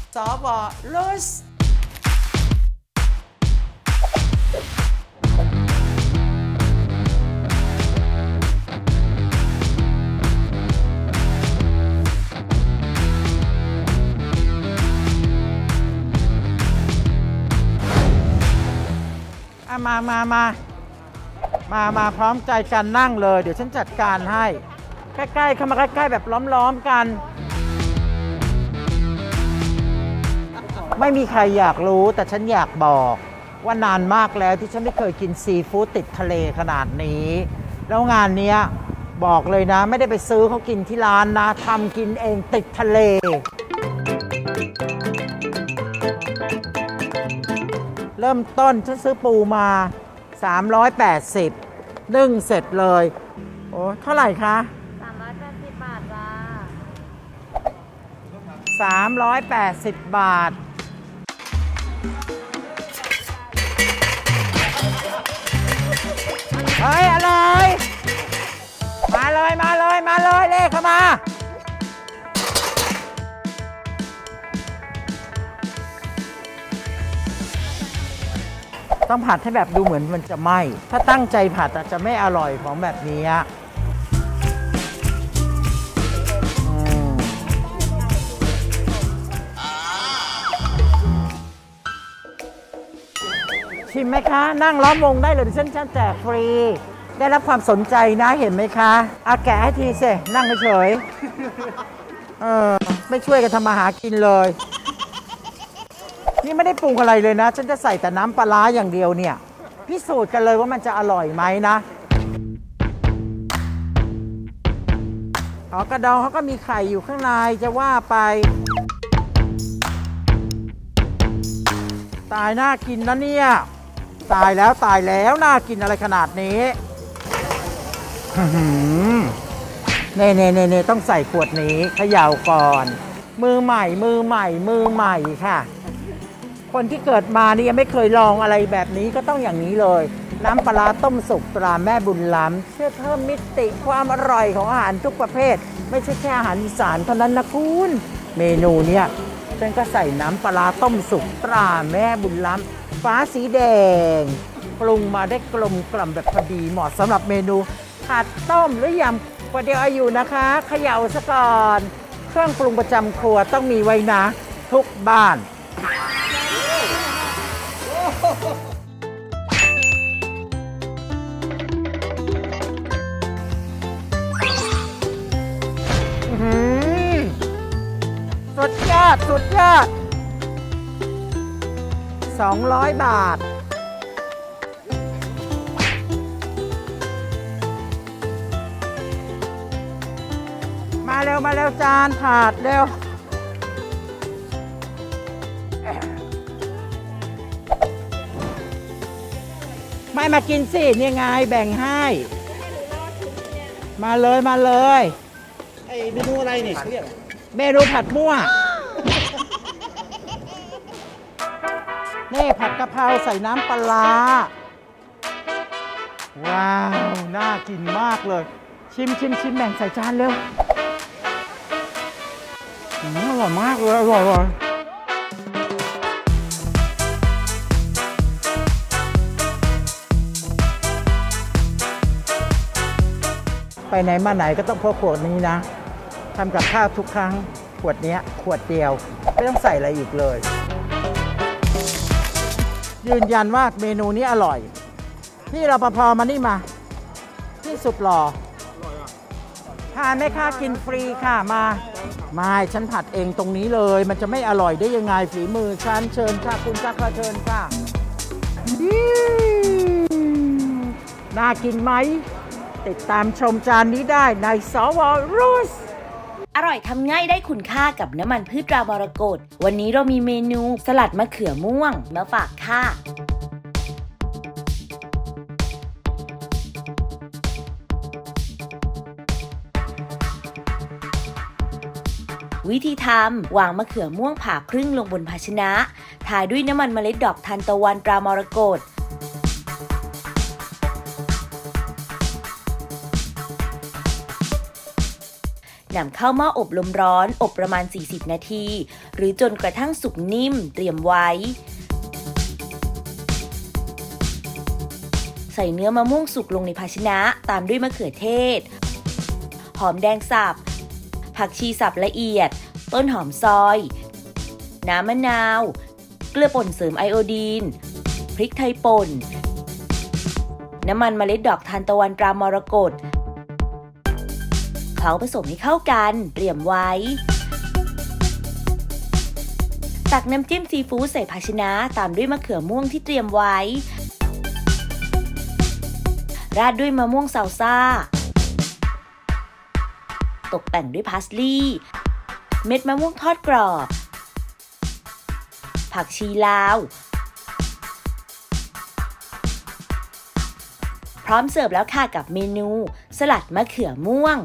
สวรุสมาพร้อมใจกันนั่งเลยเดี๋ยวฉันจัดการให้ใกล้ๆเข้ามาใกล้ๆแบบล้อมๆกันไม่มีใครอยากรู้แต่ฉันอยากบอกว่านานมากแล้วที่ฉันไม่เคยกินซีฟู้ดติดทะเลขนาดนี้แล้วงานนี้บอกเลยนะไม่ได้ไปซื้อเขากินที่ร้านนะทำกินเองติดทะเลเริ่มต้นฉันซื้อปูมา380นึ่งเสร็จเลยโอ้เท่าไหร่คะ 380 บาทจ้า 380 บาทเฮ้ยอะไรมาเลยเลขเข้ามาต้องผัดให้แบบดูเหมือนมันจะไหม้ถ้าตั้งใจผัดอาจจะไม่อร่อยของแบบนี้ชิมไหมคะนั่งล้อมวงได้เลยดิฉันแจกฟรีได้รับความสนใจนะเห็นไหมคะอาแกะให้ทีสินั่งเฉยไม่ช่วยกันทำมาหากินเลยนี่ไม่ได้ปรุงอะไรเลยนะฉันจะใส่แต่น้ำปลาร้าอย่างเดียวเนี่ยพิสูจน์กันเลยว่ามันจะอร่อยไหมนะกระดองเขาก็มีไข่อยู่ข้างในจะว่าไปตายน่ากินนะเนี่ยตายแล้วน่ากินอะไรขนาดนี้เน่ต้องใส่ขวดนี้เขย่าก่อนมือใหม่ค่ะคนที่เกิดมานี่ยังไม่เคยลองอะไรแบบนี้ก็ต้องอย่างนี้เลยน้ำปลาร้าต้มสุกตราแม่บุญล้ำช่วยเพิ่มมิติความอร่อยของอาหารทุกประเภทไม่ใช่แค่อาหารอีสานเท่านั้นนะคุณเมนูเนี้ยฉันก็ใส่น้ำปลาต้มสุกตราแม่บุญล้ำฟ้าสีแดงปรุงมาได้กลมกล่อมแบบพอดีเหมาะสำหรับเมนูผัดต้มหรือยำประเดี๋ยวเอาอยู่นะคะเขย่าซะก่อนเครื่องปรุงประจำครัวต้องมีไว้นะทุกบ้านสุดยอด200 บาทมาเร็วจานถาดเร็วไม่มากินสิเนี่ยไงแบ่งให้มาเลยไอเมนูอะไรเนี่ยเรียกเมนูผัดมั่วนี่ผัดกะเพราใส่น้ำปลาว้าวน่ากินมากเลยชิมแบ่งใส่จานเร็วอร่อยมากเลยอร่อยไปไหนมาไหนก็ต้องพกขวดนี้นะทำกับข้าวทุกครั้งขวดนี้ขวดเดียวไม่ต้องใส่อะไรอีกเลยยืนยันว่าเมนูนี้อร่อยพี่รปภมานี่มาที่สุดหล่อทานไหมคะกินฟรีค่ะมาไม่ฉันผัดเองตรงนี้เลยมันจะไม่อร่อยได้ยังไงฝีมือฉันเชิญค่ะคุณจักรเชิญค่ะน่ากินไหมติดตามชมจานนี้ได้ในสวรุสอร่อยทำง่ายได้คุณค่ากับน้ำมันพืชตรามรกตวันนี้เรามีเมนูสลัดมะเขือม่วงมาฝากค่ะวิธีทำวางมะเขือม่วงผ่าครึ่งลงบนภาชนะทาด้วยน้ำมันเมล็ดดอกทานตะวันตรามรกตนำเข้าหม้ออบลมร้อนอบประมาณ 40 นาที หรือจนกระทั่งสุกนิ่มเตรียมไว้ ใส่เนื้อมะม่วงสุกลงในภาชนะตามด้วยมะเขือเทศหอมแดงสับผักชีสับละเอียดต้นหอมซอยน้ำมะนาวเกลือป่นเสริมไอโอดีนพริกไทยป่นน้ำมันเมล็ดดอกทานตะวันตรามรกตเคล้าผสมให้เข้ากันเตรียมไว้ตักน้ำจิ้มซีฟู้ดใส่ภาชนะตามด้วยมะเขือม่วงที่เตรียมไว้ราดด้วยมะม่วงซาลซ่าตกแต่งด้วยพาสลีย์เม็ดมะม่วงทอดกรอบผักชีลาวพร้อมเสิร์ฟแล้วค่ะกับเมนูสลัดมะเขือม่วง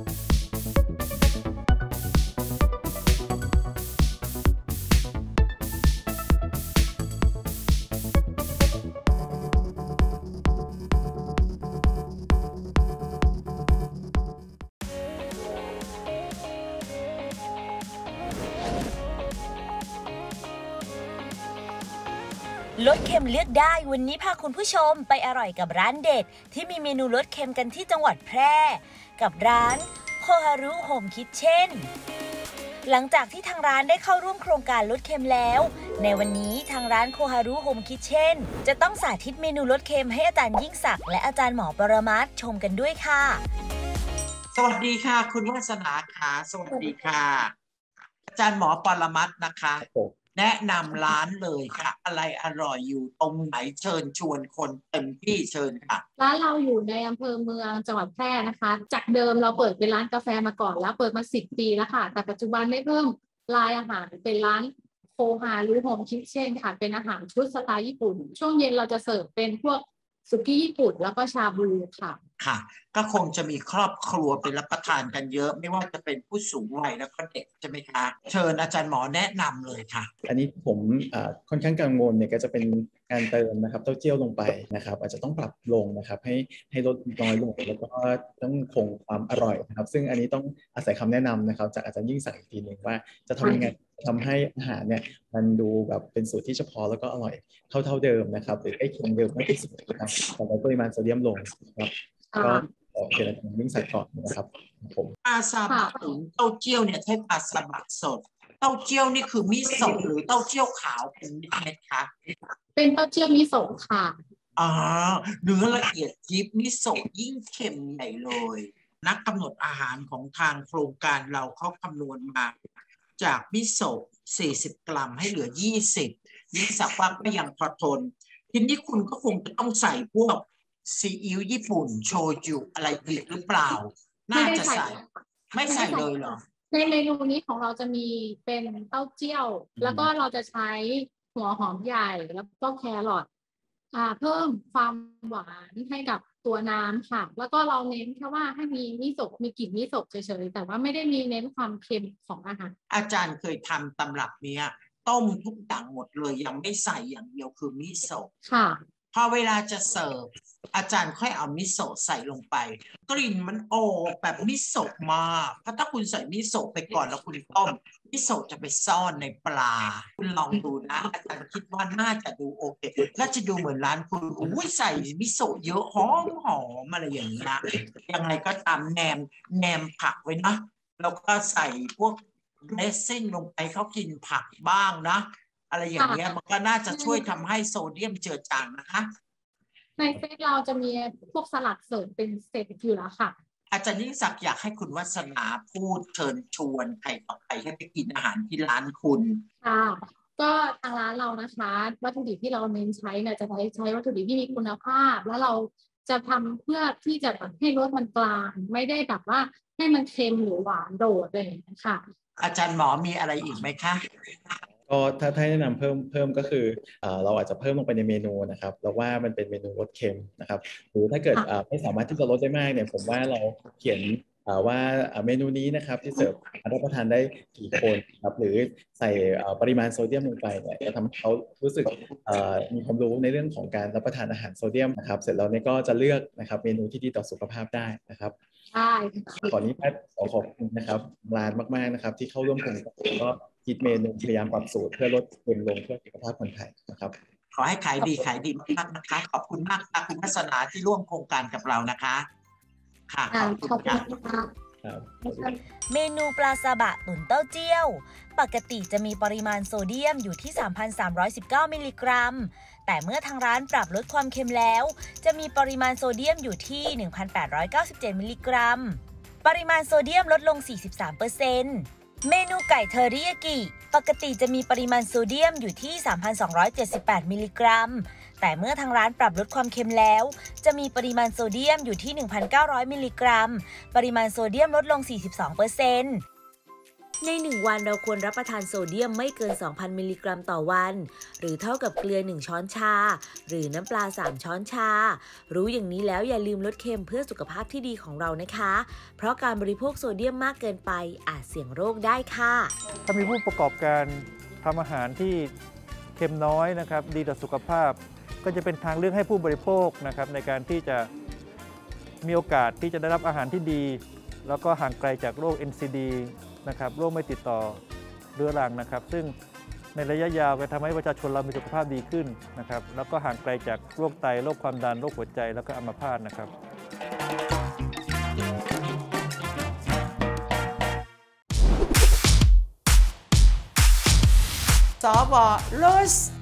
ลดเค็มเลือกได้วันนี้พาคุณผู้ชมไปอร่อยกับร้านเด็ดที่มีเมนูลดเค็มกันที่จังหวัดแพร่กับร้านโคฮารุโฮมคิทเช่นหลังจากที่ทางร้านได้เข้าร่วมโครงการลดเค็มแล้วในวันนี้ทางร้านโคฮารุโฮมคิทเช่นจะต้องสาธิตเมนูลดเค็มให้อาจารย์ยิ่งศักดิ์และอาจารย์หมอปรมัตถ์ชมกันด้วยค่ะสวัสดีค่ะคุณวาสนาค่ะสวัสดีค่ะอาจารย์หมอปรมัตถ์นะคะแนะนำร้านเลยค่ะอะไรอร่อยอยู่ตรงไหนเชิญชวนคนเต็มที่เชิญค่ะร้านเราอยู่ในอำเภอเมืองจังหวัดแพร่นะคะจากเดิมเราเปิดเป็นร้านกาแฟมาก่อนแล้วเปิดมา10 ปีแล้วค่ะแต่ปัจจุบันได้เพิ่มลายอาหารเป็นร้านโคฮารุโฮมคิทเช่นค่ะเป็นอาหารชุดสไตล์ญี่ปุ่นช่วงเย็นเราจะเสิร์ฟเป็นพวกสุกี้ญี่ปุ่นแล้วก็ชาบูค่ะค่ะก็คงจะมีครอบครัวไปรับประทานกันเยอะไม่ว่าจะเป็นผู้สูงวัยแล้วก็เด็กใช่ไหมคะเชิญอาจารย์หมอแนะนำเลยค่ะอันนี้ผมค่อนข้างกังวลเนี่ยก็จะเป็นการเติมนะครับเต้าเจี้ยวลงไปนะครับอาจจะต้องปรับลงนะครับให้ลดน้อยลงแล้วก็ต้องคงความอร่อยนะครับซึ่งอันนี้ต้องอาศัยคำแนะนำนะครับจากอาจารย์ยิ่งศักดิ์อีกทีหนึ่งว่าจะทำยังไงทำให้อาหารเนี่ยมันดูแบบเป็นสูตรที่เฉพาะแล้วก็อร่อยเท่าเดิมนะครับหรือใกล้เคียงเดิมมากที่สุดนะครับแต่ลดปริมาณโซเดียมลงนะครับก็เดี๋ยวเรายิ่งใส่ก่อนนะครับผมปลาซาบะตุ๋นเต้าเจี้ยวเนี่ยใช้ปลาซาบะสดเต้าเจี้ยวนี่คือมิโซะหรือเต้าเจี้ยวขาวเป็นเม็ดคะเป็นเต้าเจี้ยวมิโซะค่ะเนื้อละเอียดยิบมิโซะยิ่งเค็มใหญ่เลยนักกำหนดอาหารของทางโครงการเราเขาคำนวณมาจากมิโซะ40 กรัมให้เหลือ20ยิ่งสักว่าก็ยังพอทนทีนี้คุณก็คงจะต้องใส่พวกซีอิ๊วญี่ปุ่นโชยุอะไรอีกหรือเปล่าน่าจะใส่ไม่ใส่เลยเหรอในเมนูนี้ของเราจะมีเป็นเต้าเจี้ยวแล้วก็เราจะใช้หัวหอมใหญ่แล้วก็แครอทเพิ่มความหวานให้กับตัวน้ำค่ะแล้วก็เราเน้นแค่ว่าให้มีมิโซะมีกลิ่นมิโซะเฉยๆแต่ว่าไม่ได้มีเน้นความเค็มของอาหารอาจารย์เคยทำตำรับเนี้ยต้มทุกอย่างหมดเลยยังไม่ใส่อย่างเดียวคือมิโซะค่ะพอเวลาจะเสิร์ฟอาจารย์ค่อยเอามิโซะใส่ลงไปกลิ่นมันโอ้แบบมิโซะมากเพราะถ้าคุณใส่มิโซะไปก่อนแล้วคุณต้มมิโซะจะไปซ่อนในปลาคุณลองดูนะอาจารย์คิดว่าน่าจะดูโอเคและจะดูเหมือนร้านคุณอุ้ยใส่มิโซะเยอะหอมอะไรอย่างนี้นะยังไงก็ตามแนมผักไว้นะแล้วก็ใส่พวกเดรสซิ่งลงไปเขากินผักบ้างนะอะไรอย่างเงี้ยมันก็น่าจะช่วยทำให้โซเดียมเจือจางนะคะในเซตเราจะมีพวกสลัดเสริมเป็นเซตอยู่แล้วค่ะอาจารย์ยิ่งศักดิ์อยากให้คุณวัฒนาพูดเชิญชวนใครต่อใครให้ไปกินอาหารที่ร้านคุณค่ะก็ทางร้านเรานะคะวัตถุดิบที่เราเน้นใช้เนี่ยจะใช้วัตถุดิบที่มีคุณภาพแล้วเราจะทำเพื่อที่จะให้รสมันกลางไม่ได้แบบว่าให้มันเค็มหรือหวานโดดเลยนะคะอาจารย์หมอมีอะไรอีกไหมคะก็ถ้าแนะนำเพิ่มก็คือเราอาจจะเพิ่มลงไปในเมนูนะครับเราว่ามันเป็นเมนูลดเค็มนะครับหรือถ้าเกิดไม่สามารถที่จะลดได้มากเนี่ยผมว่าเราเขียนว่าเมนูนี้นะครับที่เสิร์ฟรับประทานได้กี่คนครับหรือใส่ปริมาณโซเดียมลงไปเนี่ยจะทำให้เขารู้สึกมีความรู้ในเรื่องของการรับประทานอาหารโซเดียมนะครับเสร็จแล้วเนี่ยก็จะเลือกนะครับเมนูที่ดีต่อสุขภาพได้นะครับใช่ขอนี้แพทย์ขอบคุณนะครับร้านมากๆนะครับที่เข้าร่วมโครงการแล้วก็คิดเมนูพยายามปรับสูตรเพื่อลดเค็มลงเพื่อสุขภาพคนไทยนะครับขอให้ขายดีมากๆนะคะขอบคุณมากค่ะคุณพัฒนาที่ร่วมโครงการกับเรานะคะค่ะขอบคุณขอบค่ะคุณค่ะเมนูปลาซาบะตุ๋นเต้าเจี้ยวปกติจะมีปริมาณโซเดียมอยู่ที่ 3,319 มิลลิกรัมแต่เมื่อทางร้านปรับลดความเค็มแล้วจะมีปริมาณโซเดียมอยู่ที่ 1,897 มิลลิกรัมปริมาณโซเดียมลดลง 43%เมนูไก่เทอริยากิปกติจะมีปริมาณโซเดียมอยู่ที่ 3,278 มิลลิกรัมแต่เมื่อทางร้านปรับลดความเค็มแล้วจะมีปริมาณโซเดียมอยู่ที่ 1,900 มิลลิกรัมปริมาณโซเดียมลดลง 42%ใน1 วันเราควรรับประทานโซเดียมไม่เกิน 2,000 มิลลิกรัมต่อวันหรือเท่ากับเกลือ 1 ช้อนชาหรือน้ำปลา 3 ช้อนชารู้อย่างนี้แล้วอย่าลืมลดเค็มเพื่อสุขภาพที่ดีของเรานะคะเพราะการบริโภคโซเดียมมากเกินไปอาจเสี่ยงโรคได้ค่ะถ้ามีผู้ประกอบการทำอาหารที่เค็มน้อยนะครับดีต่อสุขภาพก็จะเป็นทางเลือกให้ผู้บริโภคนะครับในการที่จะมีโอกาสที่จะได้รับอาหารที่ดีแล้วก็ห่างไกลจากโรค NCD นะครับโรคไม่ติดต่อเรื้อรังนะครับซึ่งในระยะยาวจะทำให้ประชาชนเรามีสุขภาพดีขึ้นนะครับแล้วก็ห่างไกลจากโรคไตโรคความดันโรคหัวใจแล้วก็อัมพาตนะครับสว.ลุส